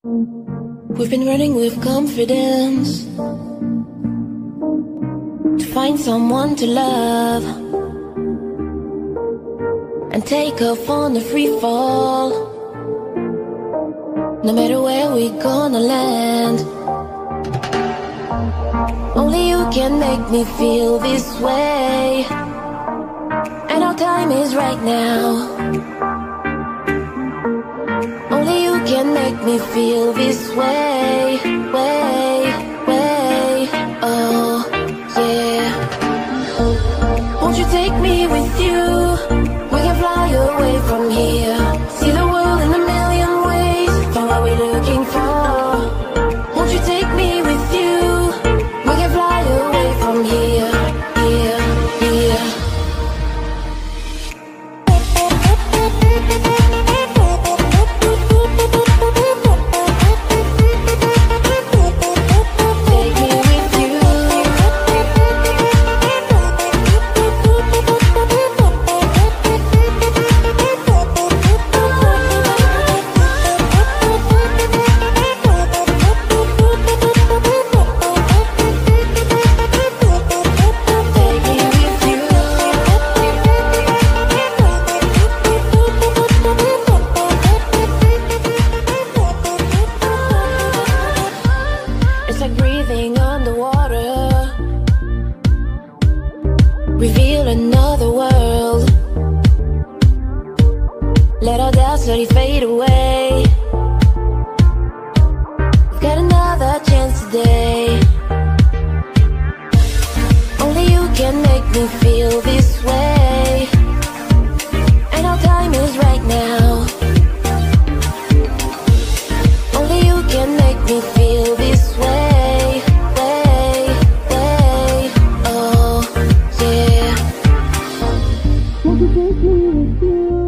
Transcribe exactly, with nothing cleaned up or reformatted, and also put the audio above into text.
We've been running with confidence to find someone to love and take off on the free fall. No matter where we're gonna land, only you can make me feel this way, and our time is right now. Only you can make me feel this way, way, way, oh, yeah. Won't you take me with you? We can fly away from here, see the world in a million ways, find what we're looking for. Won't you take me with you? We can fly away from here, here, here. Breathing underwater, reveal another world. Let our doubts slowly fade away. We've got another chance today. Only you can make me feel this way, and our time is right now. Only you can make me feel this way. Won't you take me with you?